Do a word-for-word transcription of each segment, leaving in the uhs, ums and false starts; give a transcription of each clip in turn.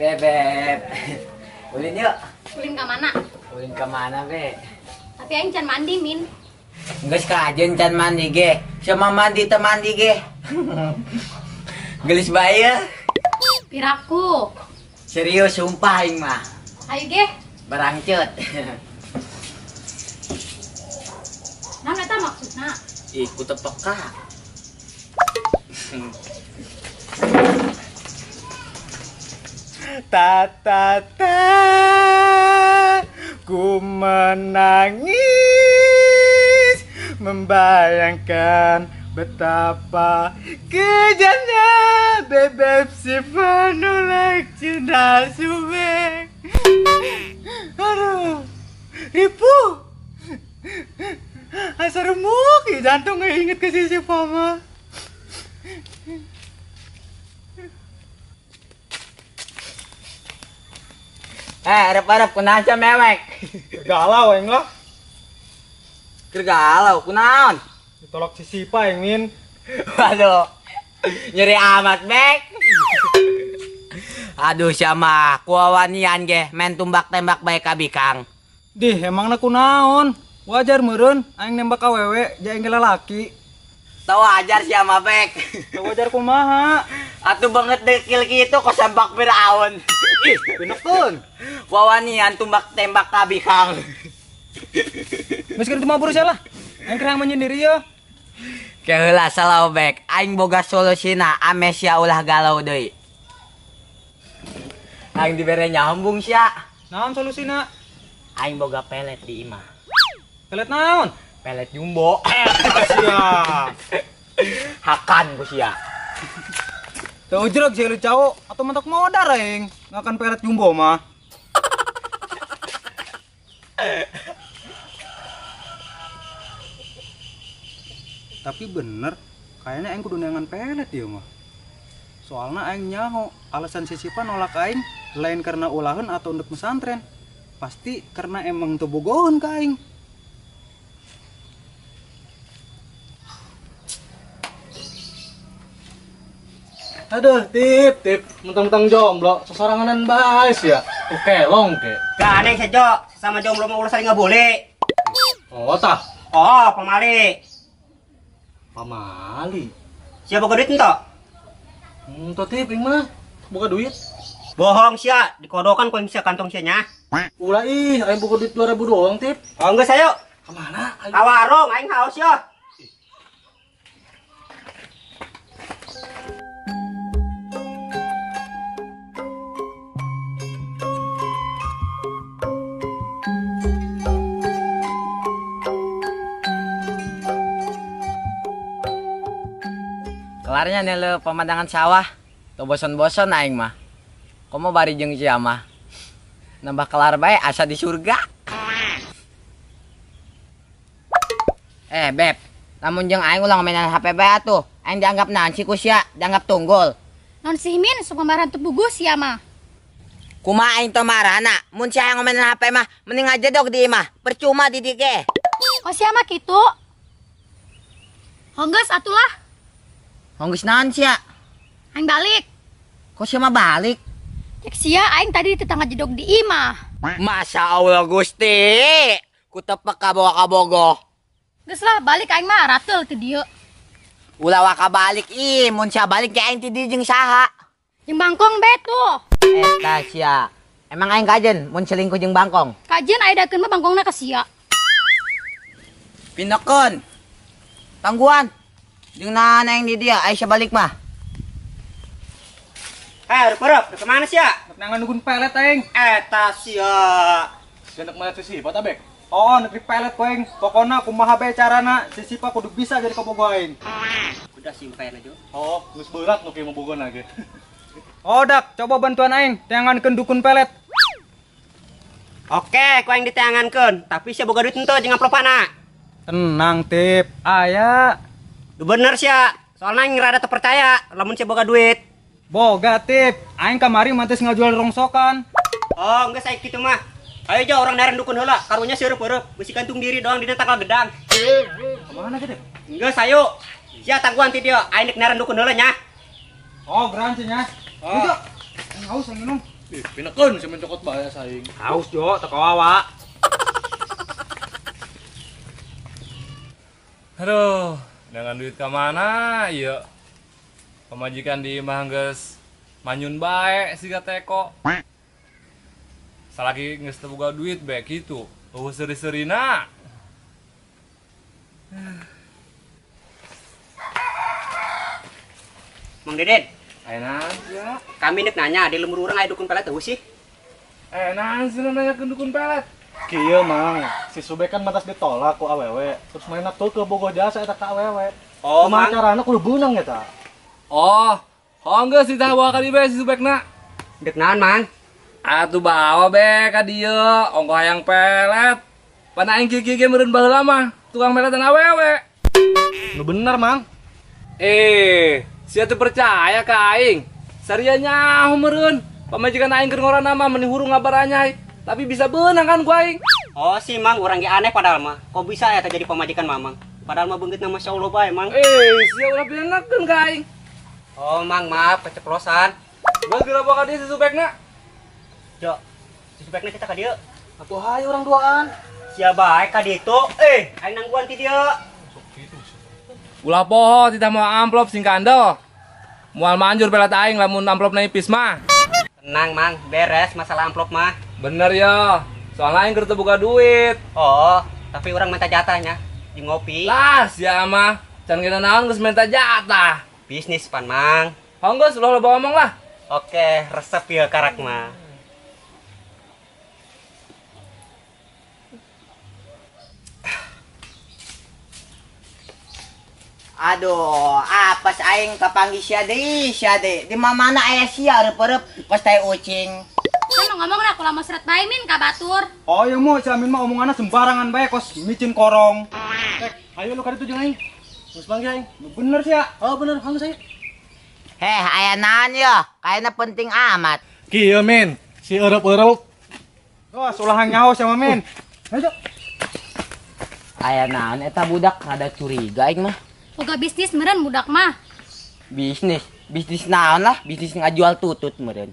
Bebek. Ulin yuk. Ulin ke mana? Ulin ke mana, Be? Tapi aing can mandi, Min. Enggak sekajen can mandi ge. Sama mandi teh mandi ge. Gelis bae ya. Piraku. Serius sumpah aing mah. Ayo ge. Barangcut. Naon eta maksudna? Ih, ku teu peka. Ta ta ta, ku menangis membayangkan betapa kejamnya bebek si penolak cinta subek. Aduh, ribu asal remuk jantung inget ke sisi pama. Eh, harap-harap kunaon ca mewek. Galau yang lah. Keur galau kunaon? Ditolak si Sipa yang Min. Waduh. Nyeri amat, Bek. Aduh, siapa kuawanian ge main tumbak tembak bae ka Bikang. Dih, emangna kunaon? Wajar meureun aing nembak ka wewe jeung lalaki. Tahu ajar siapa, Bek. Teu wajar kumaha? Atuh banget dekil kitu kos sembak Firaun. Ih, pinekeun. Wawanian tumbak tembak ka Bikang. Geus kitu mah berusaha lah. Aing kerang menyendiri ya. Keheula salah, Bek. Aing boga solusina ame sia ulah galau deui. Aing dibere nyambung sia. Naon solusina? Aing boga pelet di imah. Pelet naon? Pelet jumbo. Sia. Hakan ku sia. Teu ujreg sih lu cau atau mentok modar aing. Ngakan pelet jumbo mah. Tapi bener, kayaknya aing kudu neangan pelet ya mah. Soalnya aing nyaho alasan si Sipa nolak aing lain karena ulahan atau untuk pesantren. Pasti karena emang teu bogoheun ka aing. Aduh, tip, tip, mentang-mentang jomblo, sesoranganan bahas ya. Oke, long ke. Gak ada yang sejo, sama jomblo mau urusan nggak boleh. Oh, tah, Oh, pemali. pamali. Siapa buka duit entok? Hmm, tuh tip, yang mana? Buka duit. Bohong sia, dikodokan kau bisa kantong sianya. Ulah ih, aing buka duit dua ribu doang, tip. Oh enggak sayo. Kemana? Aing... Awarong, aing haus ya. Kelarnya nih lo pemandangan sawah. Tuh boson-boson aing mah. Komo bari jeung sia mah. Nambah kelar bae asa di surga. Eh, Beb. Lamun jeung aing ulang mainan H P bae atuh. Aing dianggap naon sih ku sia? Dianggap tunggul. Non si Min sok pembaran teu bugus ya mah. Kumaha aing teu marahna? Mun sia ngomongin H P mah mending aja dok di imah. Percuma di dieu ge. Oh sia mah kitu. Honggeus atulah. Honggeus naon sia? Aing balik. Kok sia mah balik? Cek sia aing tadi di tetangga jedog di imah. Masya Allah Gusti. Ku tepek ka bawa ka bogoh. Geus lah balik aing mah ratel ti dieu. Ulah waka balik ih, mun sia balik ke aing ti dieu jeung saha? Jeung bangkong be tuh. Eta sia. Emang aing kajen mun selingkuh jeung bangkong? Kajian aya dakeun mah bangkongna ka sia. Pinekeun. Tangguhan. Jeung nahan aing di dia, aya balik mah. Eh, perep, kemana sia? Nangan nungguin pelet aing. Eta sia. Gendak melihat si Sipa, tabek. Oh, negeri pelet poeng. Pokona kumaha bae carana si Sipa kudu bisa jadi kabogo aing. Udah simpen aja. Oh, geus berat nu kieu mah bogon lagi. Oh, dak, coba bantuan aing, teangankeun dukun pelet. Oke, kau yang diteangankeun, tapi sia boga duit henteu jeung amplopana. Tenang, Tip. Aya. Duh bener sia, soalnya aing rada teu percaya lamun sia boga duit. Boga, Tip. Aing kamari mantes ngajual rongsokan. Oh, enggak saya gitu mah. Ayo aja orang naren dukun heula, karunya seureub-eureub, beusi gantung diri doang dina tanggal gedang. Kemana gede? Enggak sayo. Sia tangguhan ti dieu, aing nek naren dukun heula nya. Oh, geran nya. Oh. Haus yang minum. Ih, pinakeun si mencokot bahaya saing. Haus jo teu kawawa. Aduh, dengan duit ke mana? Iya. Pemajikan di imah geus manyun bae siga teko. Salaki geus teu boga duit bae kitu. Eueuh seri-serina. Mang Deden, Enak ya. kami nek nanya di lemur urang aya dukun pelet teu sih? Enak sih nanyakeun dukun pelet. Kieu mang, si Subek kan mantas ditolak ku awewe, terus main tuh ke bogoh jasa eta ka awewe. Oh, Kumaha Mang. carana kudu beunang eta. Oh, honggeus si tah bawa ka dieu si Subekna. Dek naon, Mang? Atuh bawa be ka dieu, ongko hayang pelet. Pan aing kieu ge meureun baheula mah, tukang peletan awewe. Nu bener, Mang. Eh, sia teu percaya ka aing. Saria nyaho meureun. Pamajikan aing keur ngora nama meni hurung ngabar anyai. Tapi bisa beunang kan gua aing. Oh, si Mang urang ge aneh padahal mah. Kok bisa ya jadi pemajikan Mamang? Padahal mah beungeut nama Masya Allah bae, Mang. Eh, sia ulah pienakeun ka aing. Oh, Mang, maaf keceplosan. Geus geura bawa ka dieu si Subekna. Jo, sebaiknya kita ka dieu. Atuh hayu urang duaan. Sia bae ka ditu. Eh, aing nangguan ti dieu. Ulah poho titah mau amplop sing kandel. Moal manjur pelet aing lamun amplopna nipis mah. Tenang, Mang, beres masalah amplop mah. Bener ya. Soalnya aing keur teu boga duit. Oh, tapi orang minta jatahnya di ngopi. Lah, sia mah can kita naon geus minta jatah. Bisnis pan, Mang. Honggeus ulah bawa ngomong lah. Oke, resep ya karak mah. Aduh, apes aing kapanggih sia deui, sia deui. Di mana aya sia reup-reup kos teh ucing. Kan ngomong nak ulah masret bae min ka batur. Oh iya mau si Amin mah omonganna sembarangan bae kos micin korong. Eh, ayo lu ka ditu jeung aing. Geus panggil aing. Bener sih ya. Oh, bener, hang saya. Heh, aya naon ya? Kayaknya penting amat. Kieu min, si eueup-eueup. Oh, sulahan nyaho sama Min. Ayo. Aya naon eta budak rada curiga aing mah. Boga bisnis meureun budak mah. Bisnis, bisnis naon lah? Bisnis ngajual tutut meureun.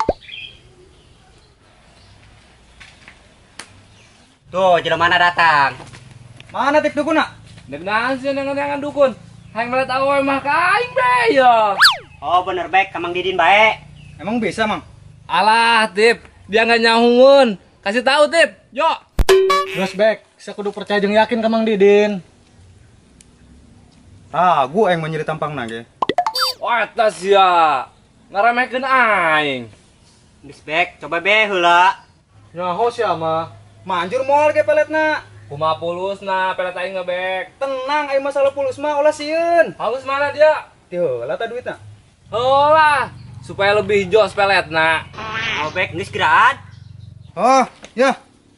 Tuh, jelema mana datang? Mana tip dukuna? Dek naon sih nengan-nengan dukun. Hayang melet awewe mah ka aing be ya. Oh, bener baik, Kamang Didin bae. Emang bisa, Mang? Alah, Tip, dia nggak nyahungun. Kasih tahu, Tip. Yo. Geus bek, saya kudu percaya jeung yakin ka Mang Didin. Ragu aing mau nyeri tampangna ge. Oh, eta sia. Ngaramekeun aing. Geus baik, coba be heula. Nyaho sia mah. Manjur moal ge peletna. Kumaha pulusna pelet aing ngebek. Tenang, aing masalah pulus mah ulah sieun. Halus mana dia? Teu, lah ta duitna. Heula, supaya lebih jos peletna. Oh, baik, geus geraan. Oh, ya.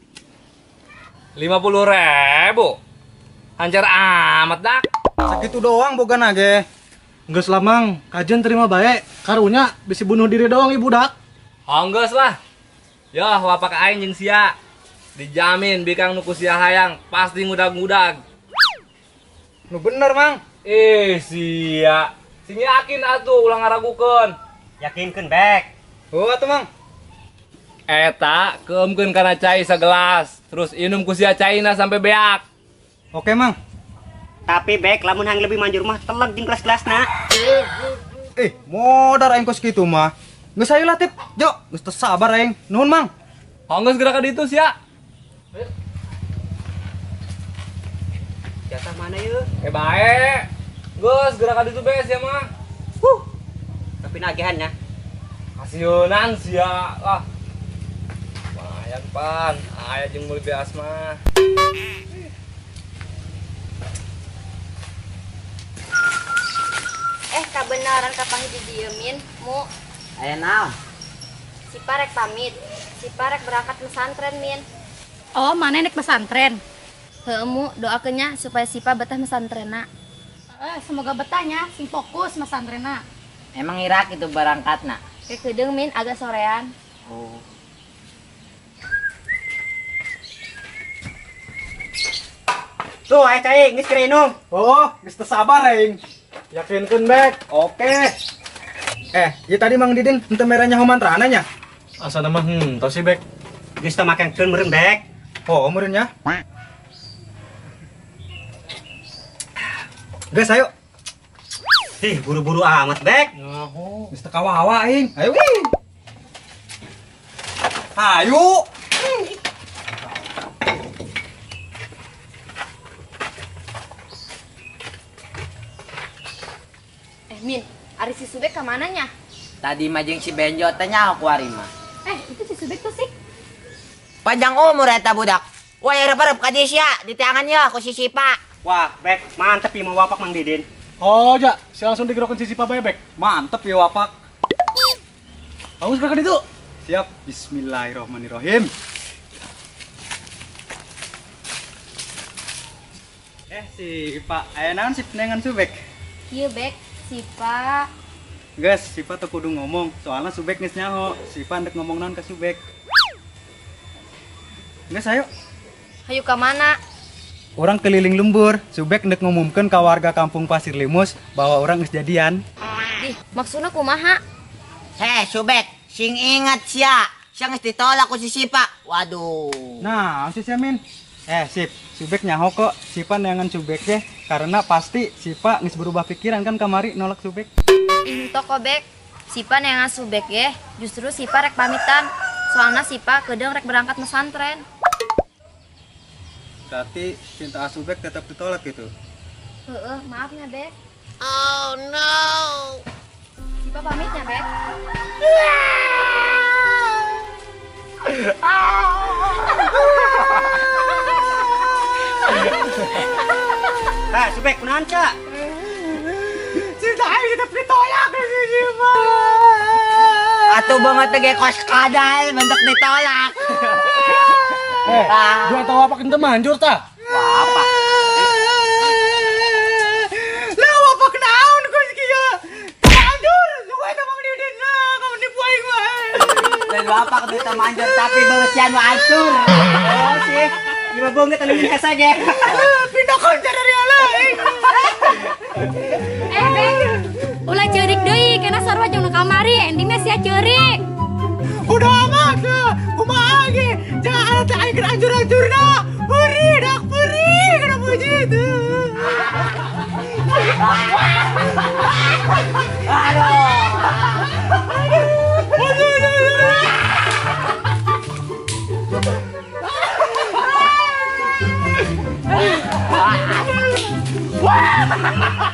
lima puluh ribu. Hancur amat dak. Sakitu doang bogana ge. Geus lah Mang, kajian terima bae. Karunya bisi bunuh diri doang ibu dak. Honggeus lah. Yo, wapak aing jeung sia. Dijamin bikang nuku sia hayang pasti ngudag-ngudag. Nu bener, Mang. Eh, sia. Sing yakin atuh ulah ngaragukeun. Yakinkeun baik. Oh, atuh, Mang. Eta keumkeun kana cai segelas, terus inum ku sia caina sampai beak. Oke, Mang. Tapi baik, lamun hang lebih manjur mah teleg jeung kelas-kelasna. Eh, modar aing kos kitu mah. Geus ayo lah, Tip. Jo, geus teu sabar aing. Nuhun, Mang. Honggeus gerak ka ditu sia. Jatah mana yeuh? Eh bae. Geus gerak ka ditu bees ya mah. Huh. Tapi nagihannya. Kasieunan sia. Lah. Lumayan pan. Aya jeung meuli beas mah. Eh, kabenaran kapanggih didiemin, Mu. Aya naon? Si Parek pamit. Si Parek berangkat pesantren, Min. Oh, mana nek pesantren? Heuh, Mu, doakeunnya supaya Sipa betah pesantrenna. Eh, semoga betahnya sing fokus pesantrenna. Emang Irak itu berangkatna. Ke kedeung, Min, agak sorean. Oh. Tuh, aya cai, geus keur inum. Oh, geus teu sabar aing. Yakinkeun bek. Oke. Eh, ya tadi Mang Didin henteu merahnya homan rananya. Asa nama hmm, tau sih bek. Geus teu makenkeun meureun bek. Oh, meureunnya. Guys, ayo. Ih, buru-buru amat bek. Nyaho. Geus teu kawawa aing. Ayo wih. Ayo. Eh, Min, Ari si Subek kemananya? Tadi majeng si Benjo tanya aku hari mah. Eh, itu si Subek tuh sih. Panjang umur eta budak. Wah, harap-harap ka dia sia, di tangannya aku si Sipa. Wah, bek, mantep ya mau wapak Mang Didin. Oh, ja, si langsung digerokin si Sipa bae bek. Mantep ya wapak. Bagus berkat itu. Siap. Bismillahirrahmanirrahim. Eh, si Pak, aya naon si penengan Subek? Iya, Bek. Si Pak. Guys, si Pak tuh kudu ngomong, soalnya Subek geus nyaho. Si Pak ndek ngomong naon ke Subek. Guys, ayo. Hayu ke mana? Orang keliling lembur, Subek ndek ngumumkeun ka warga kampung Pasir Limus bahwa orang geus jadian. Ih, maksudnya kumaha? Heh, Subek, sing ingat sia. Sia geus ditolak ku si Sipa. Waduh. Nah, si Siamin. Eh, Sip, Subek nyaho kok. Sipa neangan Subek deh, karena pasti Sipa geus berubah pikiran kan kamari nolak Subek. Ih, toko Bek. Sipa nengan Subek ya. Justru Sipa rek pamitan. Soalnya Sipa kedeng rek berangkat mesantren. Berarti cinta Subek tetap ditolak gitu. Heeh, maaf ya, Bek. Oh no. Sipa pamitnya, Bek. Eh, Subek kunaon, Cak? Cinta aing tetap ditolak si Sipa. Atuh banget teh kos kadal bentuk ditolak. Eh, Ah. gua tahu apa kita manjur tah. Wah, apa? Lah wapak naon ku kieu? Mandur, lu eta Mang Didin lah, kamu nipu aing mah. Dan bapak kita manjur tapi beusian mah hancur. Oh, sih. Gimana bong kita nungguin es aja. Pindah konser dari lain. Eh, Bek. Ulah ceurik deui, kena sarua jeung nu kamari, endingna sia ceurik. Udah amat lah, kumaha ge? Jangan teh aing keur hancur-hancurna. Peri dak peri, kenapa begitu? Wah.